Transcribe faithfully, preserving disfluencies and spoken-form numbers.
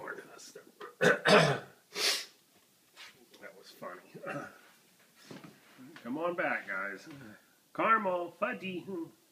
more custard. That was funny. Come on back, guys. Caramel, Fudgie.